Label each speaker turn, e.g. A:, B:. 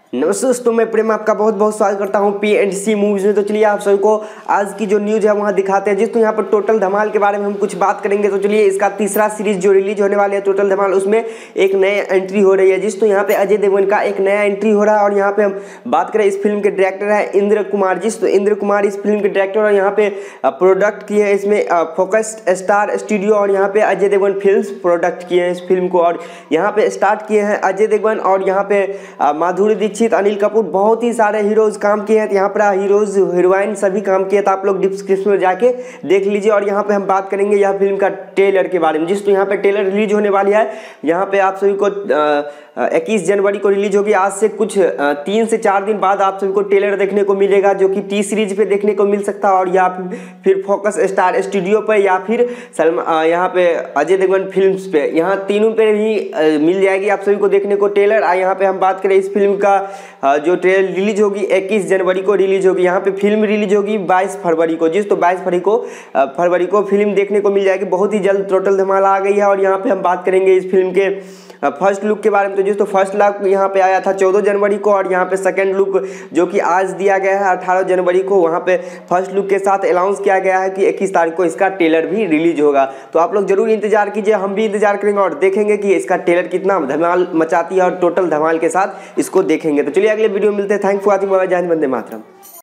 A: नमस्ते दोस्तों, मैं प्रेम आपका बहुत बहुत स्वागत करता हूं P&C मूवीज में। तो चलिए आप सभी को आज की जो न्यूज़ है वहां दिखाते हैं। जिसको यहाँ पर टोटल धमाल के बारे में हम कुछ बात करेंगे। तो चलिए, इसका तीसरा सीरीज जो रिलीज होने वाले है टोटल धमाल, उसमें एक नया एंट्री हो रही है। जिसको यहाँ पे अजय देवगन का एक नया एंट्री हो रहा है। और यहाँ पे हम बात करें, इस फिल्म के डायरेक्टर है इंद्र कुमार। इंद्र कुमार इस फिल्म के डायरेक्टर और यहाँ पे प्रोडक्ट किए हैं इसमें फोकस्ड स्टार स्टूडियो, और यहाँ पे अजय देवगन फिल्म्स प्रोडक्ट किए हैं इस फिल्म को। और यहाँ पे स्टार्ट किए हैं अजय देवगन, और यहाँ पे माधुरी दीक्षित, अनिल कपूर, बहुत ही सारे हीरोज काम किए हैं। यहाँ पर हीरोज हीरोइन सभी काम किए, तो आप लोग डिस्क्रिप्शन में जाके देख लीजिए। और यहाँ पे हम बात करेंगे यह फिल्म का ट्रेलर के बारे में। जिसको यहाँ पे ट्रेलर रिलीज होने वाली है। यहाँ पे आप सभी को 21 जनवरी को रिलीज होगी। आज से कुछ 3 से 4 दिन बाद आप सभी को ट्रेलर देखने को मिलेगा, जो कि टी सीरीज पे देखने को मिल सकता है, और या फिर फोकस स्टार स्टूडियो पर, या फिर यहाँ पे अजय देवगन फिल्म्स पे, यहाँ तीनों पे भी मिल जाएगी आप सभी को देखने को ट्रेलर। यहाँ पे हम बात करें इस फिल्म का जो ट्रेलर रिलीज होगी 21 जनवरी को रिलीज होगी। यहाँ पे फिल्म रिलीज होगी 22 फरवरी को। तो 22 फरवरी को फिल्म देखने को मिल जाएगी। बहुत ही जल्द टोटल धमाल आ गई है। और यहाँ पे हम बात करेंगे इस फिल्म के फर्स्ट लुक के बारे में। तो फर्स्ट लुक यहाँ पे आया था 14 जनवरी को, और यहाँ पे सेकंड लुक जो कि आज दिया गया है 18 जनवरी को, वहाँ पे फर्स्ट लुक के साथ अनाउंस किया गया है कि 21 तारीख को इसका ट्रेलर भी रिलीज होगा। तो आप लोग जरूर इंतजार कीजिए, हम भी इंतजार करेंगे और देखेंगे कि इसका ट्रेलर कितना धमाल मचाती है, और टोटल धमाल के साथ इसको देखेंगे। तो चलिए अगले वीडियो में मिलते हैं। Thanks for watching, bye bye, Jai Hind, Vande Mataram.